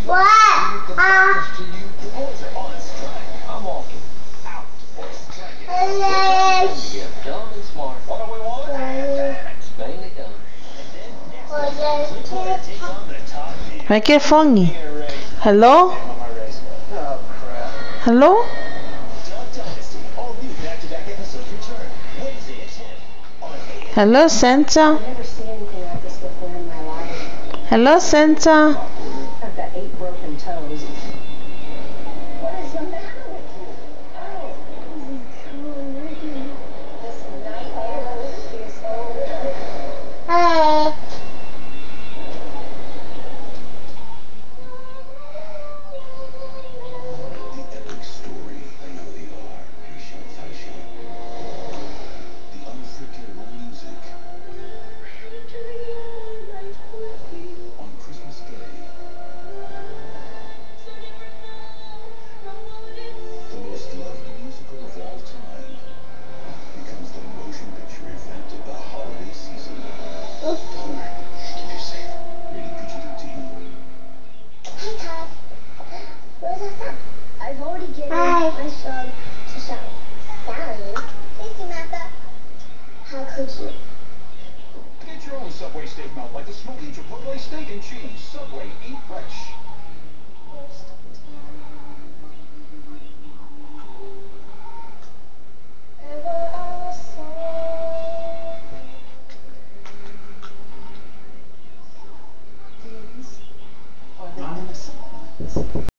What? I'm walking out for a strike. Dumb and smart. What do we want? Mainly dumb. Microphone. Hello? Hello? Hello, Santa. Hello, Santa. I've got 8 broken toes. What is the matter with you? This nightmare is over. Hi. The epic story. I know the art. Patient, patient. The unforgettable music. On Christmas Day, the most loved musical of all time becomes the motion picture event of the holiday season. Don't worry, keep you safe. Rated PG-13. Hey, Todd. Where's our son? I've already given my son to Sally. Sally? Hey, Samantha. How could you? Get your own Subway steak melt like the smoky Chipotle steak and cheese. Subway, eat fresh.